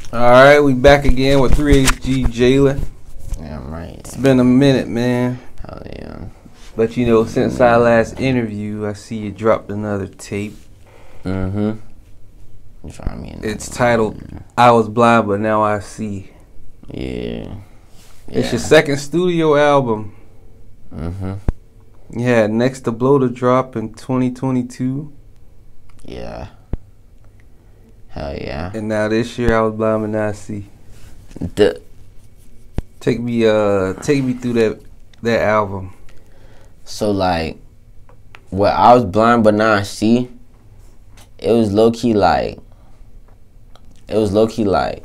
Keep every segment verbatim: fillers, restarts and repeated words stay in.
All right, we back again with three H G Jalen. Yeah, right. It's been a minute, man. Hell yeah. But you know, since our last interview, I see you dropped another tape. Mm-hmm. You try me. It's titled "I Was Blind, But Now I See." Yeah. yeah. It's your second studio album. Mm-hmm. You had Next to Blow to drop in twenty twenty-two. Yeah. Hell yeah. And now this year, I Was Blind, But Now I See. The Take me, uh, take me through that that album. So like, what I was blind but now I see. It was low key like. It was low key like.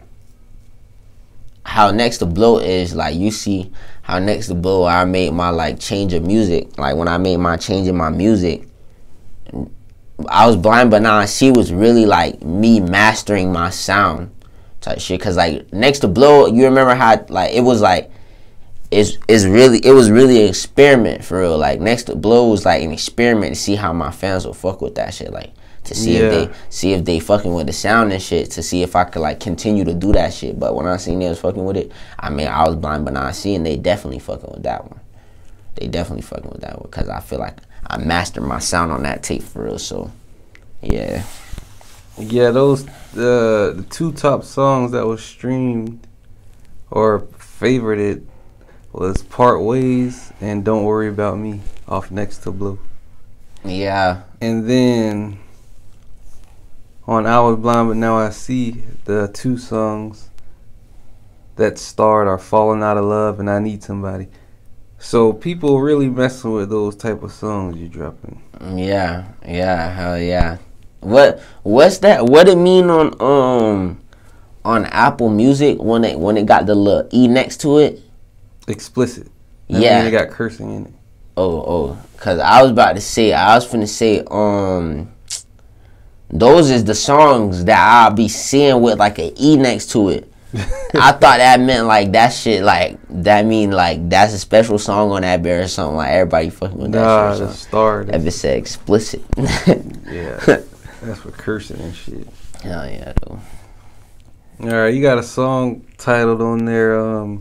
How Next to Blow is like, you see how Next to Blow I made my like change of music. Like when I made my change in my music, I was blind but now I see was really like me mastering my sound type shit. Cause like Next to Blow, you remember how like it was like it's it's really it was really an experiment for real. Like Next to Blow was like an experiment to see how my fans would fuck with that shit. Like to see yeah. if they see if they fucking with the sound and shit, to see if I could like continue to do that shit. But when I seen they was fucking with it, I mean I was blind but now I see, and they definitely fucking with that one. They definitely fucking with that one because I feel like I mastered my sound on that tape for real. So yeah. Yeah, those uh, the two top songs that was streamed or favorited was Part Ways and Don't Worry About Me off Next to Blow. Yeah. And then on I Was Blind But Now I See, the two songs that starred are Falling Out of Love and I Need Somebody. So people really messing with those type of songs you dropping. Yeah, yeah, hell yeah. What what's that? What it mean on um on Apple Music when it when it got the little E next to it? Explicit. That Yeah. mean it got cursing in it. Oh oh, cause I was about to say I was finna say um those is the songs that I'll be seeing with like an E next to it. I thought that meant like that shit like that mean like that's a special song on that bear or something, like everybody fucking with that nah, shit. Nah, the star. that bitch said explicit. Yeah, that's for cursing and shit. Hell yeah, though. All right, you got a song titled on there, um,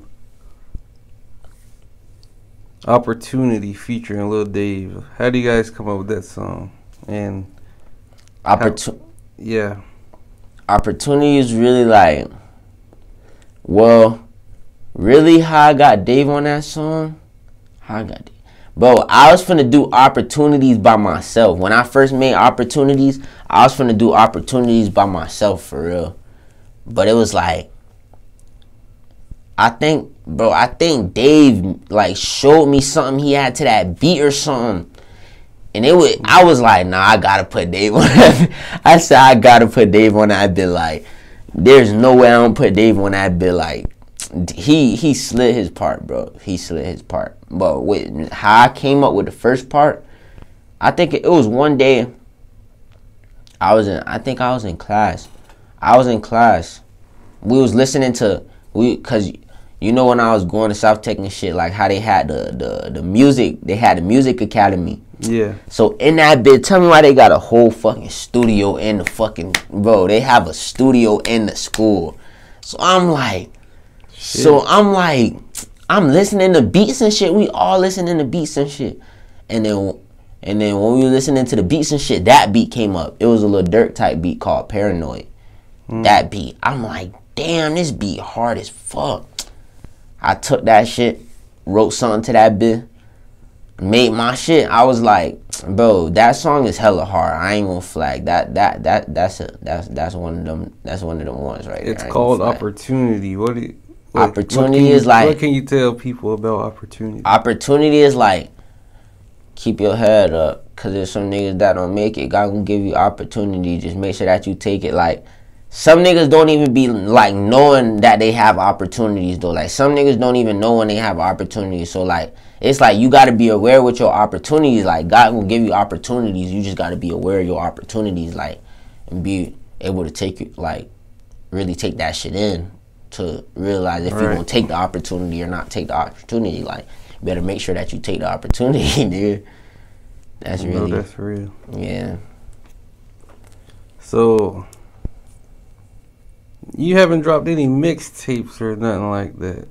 "Opportunity" featuring Lil Dave. How do you guys come up with that song? And Opportu- how, yeah, opportunity is really like, well, really how I got Dave on that song. How I got Dave. Bro, I was finna do Opportunities by myself. When I first made Opportunities, I was finna do Opportunities by myself for real. But it was like, I think, bro, I think Dave like showed me something he had to that beat or something. And it was, I was like, nah, I gotta put Dave on that. I said, I gotta put Dave on that bit. Like, there's no way I don't put Dave on that bit. Like, he he slid his part, bro. He slid his part. But with how I came up with the first part, I think it, it was one day. I was in, I think I was in class. I was in class. We was listening to we, cause you know when I was going to South Tech and shit, like how they had the the the music, they had the music academy. yeah. So in that bit, tell me why they got a whole fucking studio in the fucking, bro, they have a studio in the school. So I'm like, shit. so I'm like, I'm listening to beats and shit. We all listening to beats and shit. And then and then when we were listening to the beats and shit, that beat came up. It was a Lil Durk type beat called Paranoid. Mm. That beat. I'm like, damn, this beat hard as fuck. I took that shit, wrote something to that bit, made my shit. I was like, bro, that song is hella hard. I ain't gonna flag that. That that that's a that's that's one of them. That's one of them ones right there. It's called Opportunity. What? Do you, what opportunity what you, is like. What can you tell people about Opportunity? Opportunity is like, keep your head up, cause there's some niggas that don't make it. God gonna give you opportunity. Just make sure that you take it. Like, some niggas don't even be like knowing that they have opportunities though. Like, some niggas don't even know when they have opportunities. So like, it's like you gotta be aware with your opportunities. Like, God will give you opportunities. You just gotta be aware of your opportunities, like, and be able to take it, like, really take that shit in to realize if right. you're gonna take the opportunity or not take the opportunity. Like, you better make sure that you take the opportunity, dude. That's no, really that's real. Yeah. So You haven't dropped any mixtapes or nothing like that.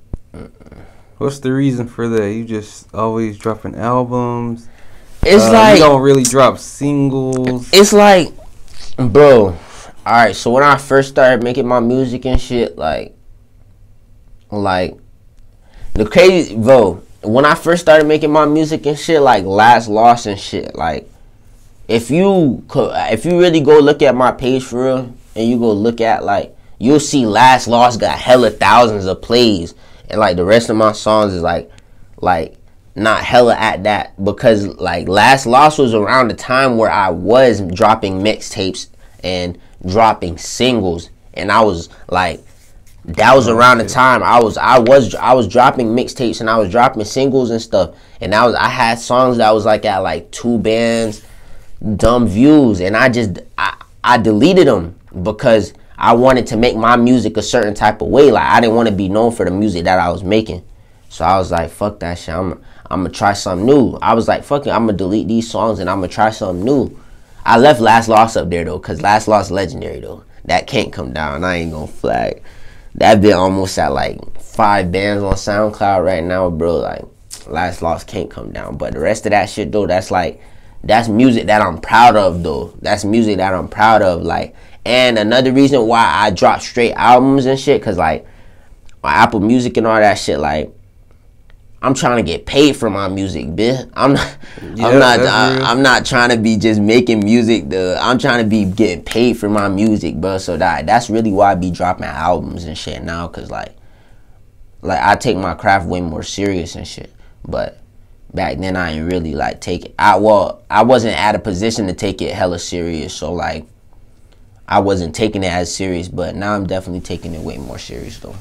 What's the reason for that? You just always dropping albums? It's uh, like... You don't really drop singles? It's like... Bro, alright, so when I first started making my music and shit, like... Like... The crazy... Bro, when I first started making my music and shit, like Last Lost and shit, like... If you could, if you really go look at my page for real, and you go look at, like, you'll see Last Lost got hella thousands of plays, and like the rest of my songs is like, like not hella at that, because like Last Lost was around the time where I was dropping mixtapes and dropping singles, and I was like, that was around the time I was I was I was dropping mixtapes and I was dropping singles and stuff, and I was I had songs that was like at like two bands. Dumb views, and I just I, I deleted them because I wanted to make my music a certain type of way. Like I didn't want to be known for the music that I was making, so I was like, fuck that shit. I'm I'm gonna try something new. I was like, fuck it, I'm gonna delete these songs and I'm gonna try something new. I left Last Lost up there though, cause Last Lost legendary though. That can't come down. I ain't gonna flag. That been almost at like five bands on SoundCloud right now, bro. Like Last Lost can't come down, but the rest of that shit though, that's like. That's music that I'm proud of, though. That's music that I'm proud of, like. And another reason why I drop straight albums and shit, cause like my Apple Music and all that shit, like I'm trying to get paid for my music, bitch. I'm not, yeah, I'm not, I, I'm not trying to be just making music. The I'm trying to be getting paid for my music, bro. So that that's really why I be dropping albums and shit now, cause like, like I take my craft way more serious and shit, but. Back then, I ain't really, like, take it. I, well, I wasn't at a position to take it hella serious. So, like, I wasn't taking it as serious. But now I'm definitely taking it way more serious, though.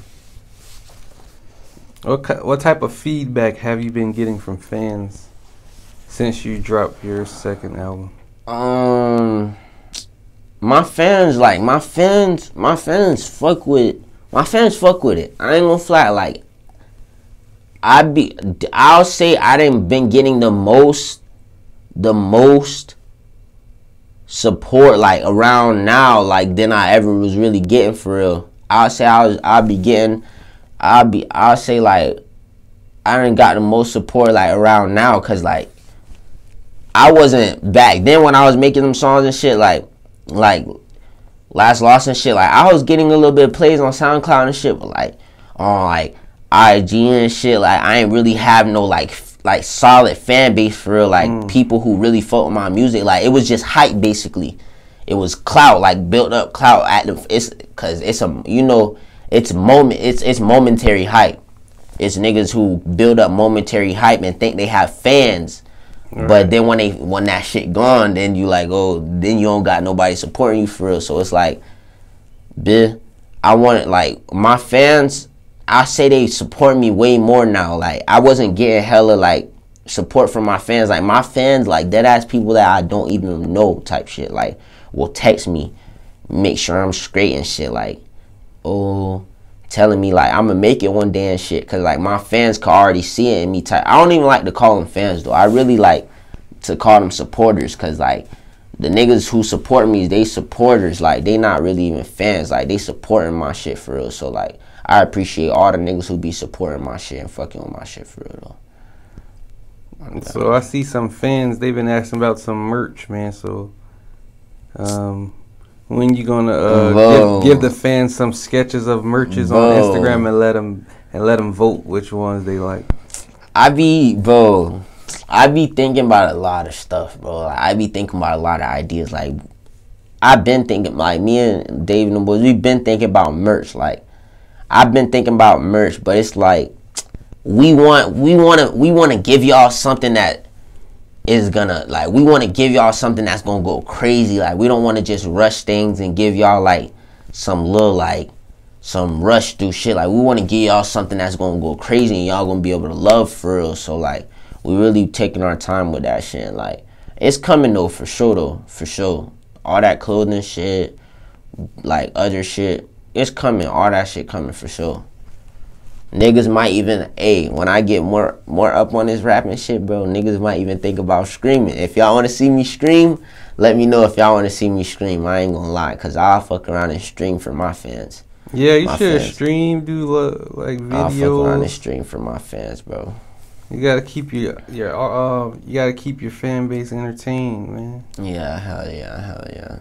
What, what type of feedback have you been getting from fans since you dropped your second album? Um, my fans, like, my fans, my fans fuck with, my fans fuck with it. I ain't gonna fly, like, I be, I'll say I didn't been getting the most, the most support like around now, like than I ever was really getting for real. I'll say I was, I'll be getting, I'll be, I'll say like, I didn't got the most support like around now, cause like, I wasn't back then when I was making them songs and shit like, like Last Lost and shit. Like I was getting a little bit of plays on SoundCloud and shit, but like, on like. I G and shit, like I ain't really have no like f- like solid fan base for real, like mm. people who really fuck with my music. Like it was just hype basically. It was clout, like built up clout at the it's cause it's a you know it's moment it's it's momentary hype. It's niggas who build up momentary hype and think they have fans, right. But then when they when that shit gone, then you like oh then you don't got nobody supporting you for real. So it's like, bitch, I want like my fans. I say they support me way more now. Like I wasn't getting hella like support from my fans. Like my fans, like dead ass people that I don't even know type shit. Like will text me, make sure I'm straight and shit. Like oh, telling me like I'm gonna make it one day and shit. Cause like my fans can already see it in me. Type. I don't even like to call them fans though. I really like to call them supporters. Cause like the niggas who support me, they supporters. Like they not really even fans. Like they supporting my shit for real. So like. I appreciate all the niggas who be supporting my shit and fucking with my shit for real though. So I see some fans, they've been asking about some merch, man. So um, when you gonna uh, give, give the fans some sketches of merches bro. on Instagram and let them and let them vote which ones they like? I be bro, I be thinking about a lot of stuff, bro. Like, I be thinking about a lot of ideas. Like I've been thinking, like me and Dave and the boys, we've been thinking about merch, like. I've been thinking about merch, but it's like we want we want to we want to give y'all something that is gonna like we want to give y'all something that's gonna go crazy. Like we don't want to just rush things and give y'all like some little like some rush through shit. Like we want to give y'all something that's gonna go crazy and y'all gonna be able to love for real. So like we really taking our time with that shit. Like it's coming though for sure though for sure. All that clothing shit, like other shit. It's coming. All that shit coming for sure. Niggas might even, hey, when I get more more up on this rapping shit, bro, niggas might even think about screaming. If y'all want to see me scream, let me know if y'all want to see me scream. I ain't gonna lie, because I'll fuck around and stream for my fans. Yeah, you my should fans. stream, do like videos. I'll fuck around and stream for my fans, bro. You gotta keep your your uh, you gotta keep your fan base entertained, man. Yeah, hell yeah, hell yeah.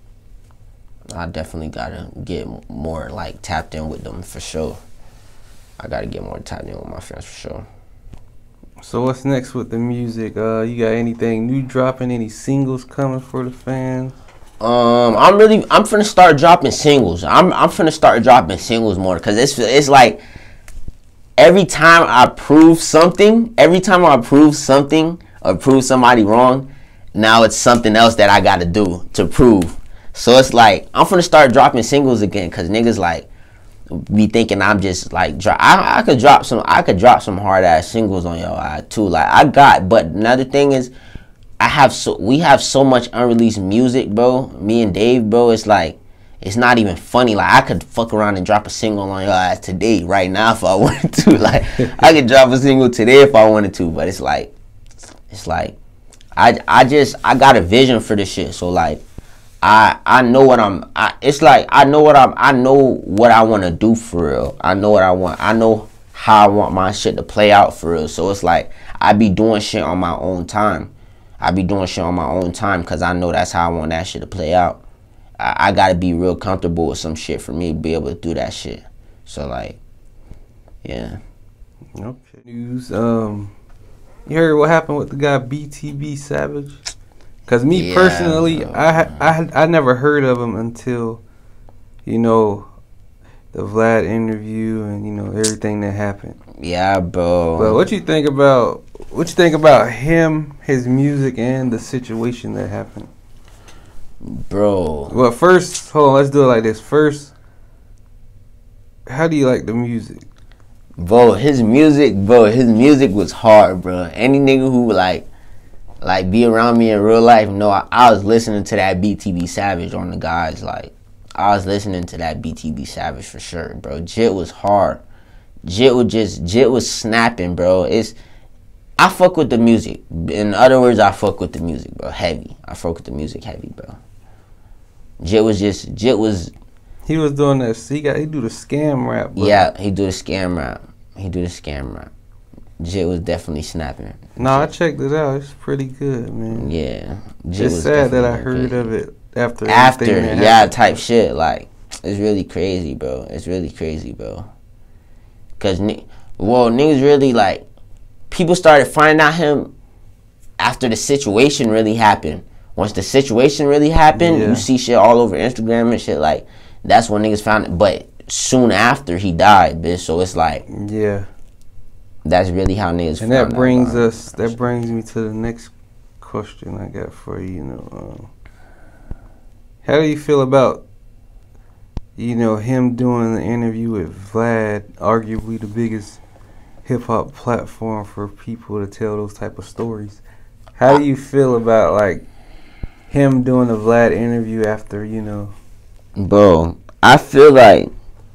I definitely gotta get more like tapped in with them for sure. I gotta get more tapped in with my fans for sure. So what's next with the music? Uh, you got anything new dropping? Any singles coming for the fans? Um, I'm really, I'm finna start dropping singles. I'm, I'm finna start dropping singles more, cause it's, it's like every time I prove something, every time I prove something or prove somebody wrong, now it's something else that I gotta do to prove. So it's like I'm finna start dropping singles again, cause niggas like be thinking I'm just like dro- I, I could drop some I could drop some hard ass singles on your eye too. Like I got, but another thing is I have so we have so much unreleased music, bro. Me and Dave, bro. It's like it's not even funny. Like I could fuck around and drop a single on your ass today, right now, if I wanted to. Like I could drop a single today if I wanted to. But it's like it's like I I just I got a vision for this shit. So like. I I know what I'm. I, it's like I know what I'm. I know what I want to do for real. I know what I want. I know how I want my shit to play out for real. So it's like I be doing shit on my own time. I be doing shit on my own time because I know that's how I want that shit to play out. I, I gotta be real comfortable with some shit for me to be able to do that shit. So like, yeah. Okay. News. Um, you heard what happened with the guy B T B Savage? Cause me Yeah, personally, bro. I I I never heard of him until, you know, the Vlad interview and you know everything that happened. Yeah, bro. But what you think about what you think about him, his music, and the situation that happened? Bro. Well, first, hold on, let's do it like this. First, how do you like the music? Bro, his music, bro, his music was hard, bro. Any nigga who like. Like, be around me in real life, no, I, I was listening to that B T B Savage on the guys. Like, I was listening to that B T B Savage for sure, bro. Jit was hard. Jit was just, Jit was snapping, bro. It's, I fuck with the music. In other words, I fuck with the music, bro. Heavy. I fuck with the music heavy, bro. Jit was just, Jit was. He was doing that, he got, he do the scam rap. Bro. Yeah, he do the scam rap. He do the scam rap. Jit was definitely snapping. No, I checked it out. It's pretty good, man. Yeah. Jit it's was sad that I definitely heard good. of it after. After, that yeah, happened. type shit. Like, it's really crazy, bro. It's really crazy, bro. Because, well, niggas really, like, people started finding out him after the situation really happened. Once the situation really happened, Yeah. you see shit all over Instagram and shit. Like, that's when niggas found it. But soon after, he died, bitch. So it's like, yeah. that's really how niggas And that brings us, that brings me to the next question I got for you, you know. Um, how do you feel about, you know, him doing the interview with Vlad, arguably the biggest hip-hop platform for people to tell those type of stories? How do you feel about, like, him doing the Vlad interview after, you know? Bro, I feel like,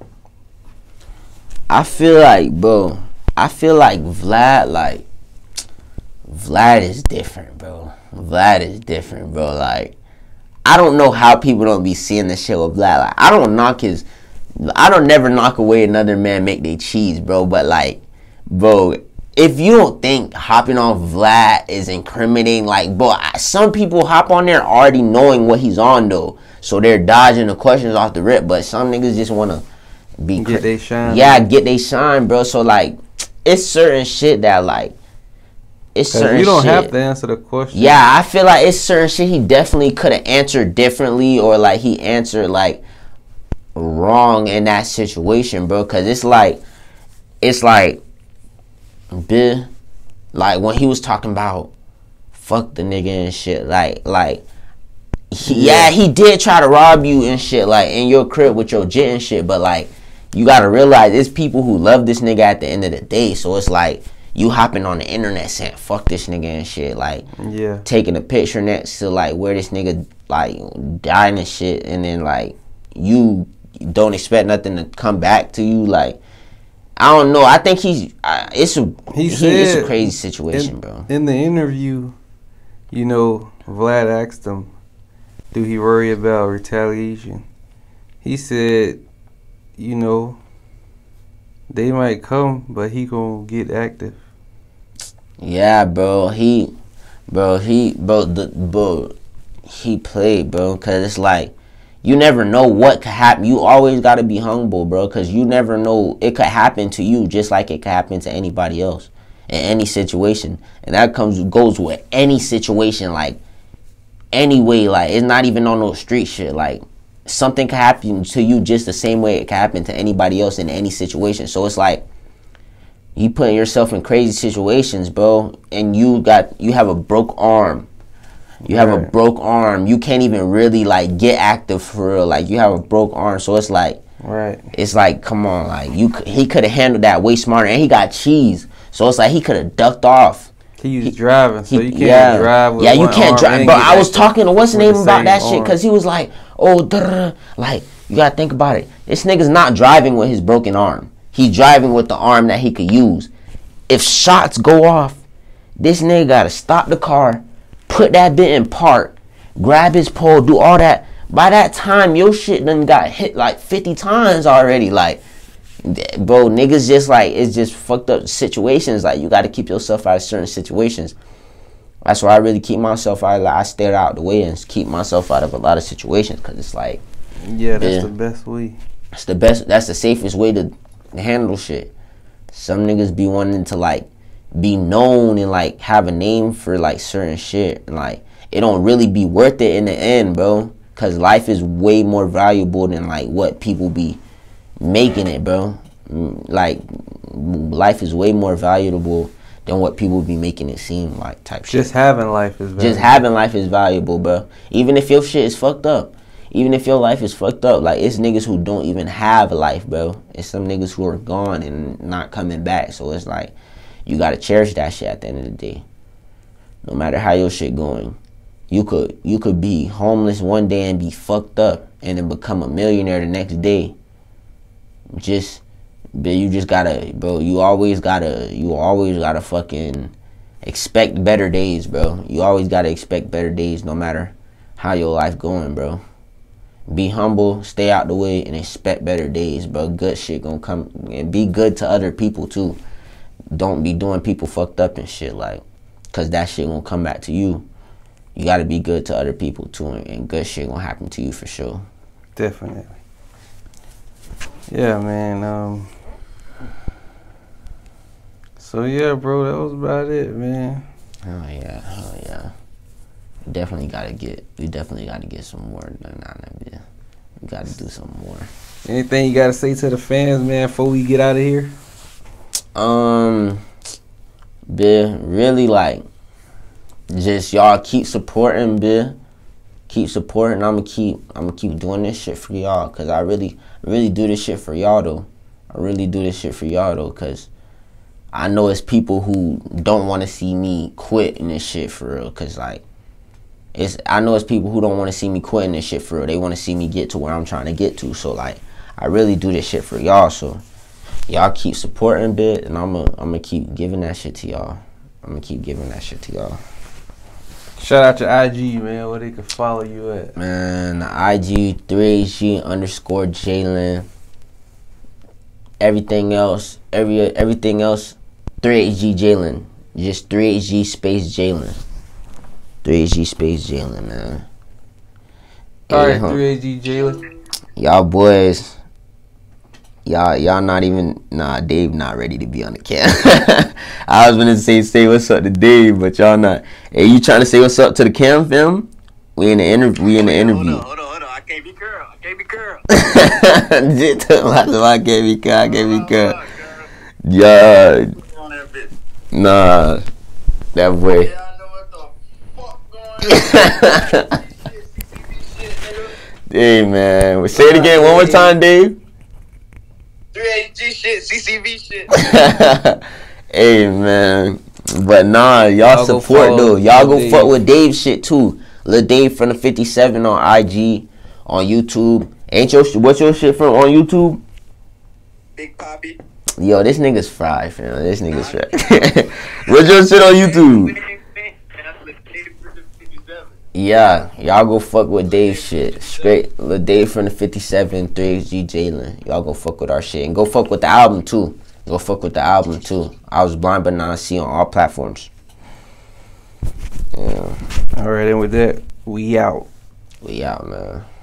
I feel like, bro, I feel like Vlad, like, Vlad is different, bro. Vlad is different, bro. Like, I don't know how people don't be seeing this shit with Vlad. Like, I don't knock his, I don't never knock away another man make they cheese, bro. But, like, bro, if you don't think hopping on Vlad is incriminating, like, bro, some people hop on there already knowing what he's on, though. So they're dodging the questions off the rip. But some niggas just want to be... Get they shine. Yeah, get they shine, bro. So, like, it's certain shit that, like, it's certain you don't shit. have to answer the question. Yeah, I feel like it's certain shit he definitely could have answered differently, or, like, he answered, like, wrong in that situation, bro. Because it's like, it's like, Bill, like, when he was talking about fuck the nigga and shit, like, like, he, yeah. yeah, he did try to rob you and shit, like, in your crib with your jet and shit, but, like, you gotta realize it's people who love this nigga at the end of the day, so it's like, you hopping on the internet saying fuck this nigga and shit, like, yeah, taking a picture next to, like, where this nigga, like, dying and shit, and then, like, you don't expect nothing to come back to you, like, I don't know. I think he's. Uh, it's a. He he, said it's a crazy situation, in, bro. In the interview, you know, Vlad asked him, "Do he worry about retaliation?" He said, "You know, they might come, but he gonna get active." Yeah, bro. He, bro. He, bro. The, bro. He played, bro. Cause it's like, you never know what could happen. You always gotta be humble, bro. Cause you never know, it could happen to you just like it could happen to anybody else in any situation. And that comes goes with any situation. Like, anyway, like it's not even on no street shit. Like, something could happen to you just the same way it could happen to anybody else in any situation. So it's like, you putting yourself in crazy situations, bro, and you got you have a broke arm. You have right. a broke arm. You can't even really like get active for real. Like, you have a broke arm, so it's like, right. It's like, come on, like you. He could have handled that way smarter, and he got cheese, so it's like he could have ducked off. He was he, driving, so you can't yeah. drive with yeah, you one can't drive. But I was talking to what's the name about that arm. shit, because he was like, oh, duh, like you gotta think about it. This nigga's not driving with his broken arm. He's driving with the arm that he could use. If shots go off, this nigga gotta stop the car, put that bit in park, grab his pole, do all that. By that time, your shit done got hit like fifty times already. Like, bro, niggas just like, it's just fucked up situations. Like, you gotta keep yourself out of certain situations. That's why I really keep myself out. Like, I stay out the way and keep myself out of a lot of situations, because it's like, yeah, that's yeah, the best way. It's the best. That's the safest way to handle shit. Some niggas be wanting to like be known and like have a name for like certain shit, and like it don't really be worth it in the end, bro. Cause life is way more valuable than like what people be making it, bro. Like, life is way more valuable than what people be making it seem like, type shit. Just having life is valuable. Just having life is valuable, bro. Even if your shit is fucked up. Even if your life is fucked up. Like, it's niggas who don't even have a life, bro. It's some niggas who are gone and not coming back. So it's like, you gotta cherish that shit at the end of the day. No matter how your shit going. You could you could be homeless one day and be fucked up and then become a millionaire the next day. Just, but you just gotta, bro, you always gotta, you always gotta fucking expect better days, bro. You always gotta expect better days no matter how your life going, bro. Be humble, stay out the way, and expect better days, bro. Good shit gonna come, and be good to other people too. Don't be doing people fucked up and shit, like, cause that shit gonna come back to you. You gotta be good to other people too, and good shit gonna happen to you for sure. Definitely. Yeah, man. Um. So yeah, bro, that was about it, man. Oh yeah, oh yeah. We definitely gotta get. We definitely gotta get some more done on that bit. We gotta do some more. Anything you gotta say to the fans, man, before we get out of here? Um, bit really like. Just y'all keep supporting, bitch. Keep supporting. I'ma keep I'ma keep doing this shit for y'all. Cause I really really do this shit for y'all though. I really do this shit for y'all though. Cause I know it's people who don't wanna see me quit in this shit for real. Cause like it's I know it's people who don't wanna see me quit in this shit for real. They wanna see me get to where I'm trying to get to. So like I really do this shit for y'all. So y'all keep supporting, bitch, and I'ma I'ma keep giving that shit to y'all. I'ma keep giving that shit to y'all. Shout out to I G, man, where they can follow you at. Man, I G three H G underscore Jalen. Everything else, every everything else, three H G Jalen. Just three H G space Jalen. three H G space Jalen, man. Alright, three H G Jalen. Y'all boys. Y'all, y'all not even, nah, Dave not ready to be on the cam. I was gonna say, say what's up to Dave, but y'all not. Hey, you trying to say what's up to the cam, fam? We in the interview. We in the interview. Hold on, hold on, hold on. I can't be girl. I can't be girl. Jit took lots of I can't be girl. I can't be girl. Yeah. Nah, that boy. Yeah, I know what the fuck going on. Hey, man. Say it again one more time, Dave. three H G shit, C C V shit. Hey, man. But nah, y'all support though. Y'all go fuck with Dave shit too. Lil Dave from the fifty-seven on I G, on YouTube. Ain't your what's your shit from on YouTube? Big Poppy. Yo, this nigga's fried, fam. This nigga's fried. What's your shit on YouTube? Yeah, y'all go fuck with Dave's shit. Straight Lil Dave from the fifty-seven, three X G Jalen. Y'all go fuck with our shit. And go fuck with the album too. Go fuck with the album too. I Was Blind But Now I See on all platforms. Yeah. Alright, and with that, we out. We out, man.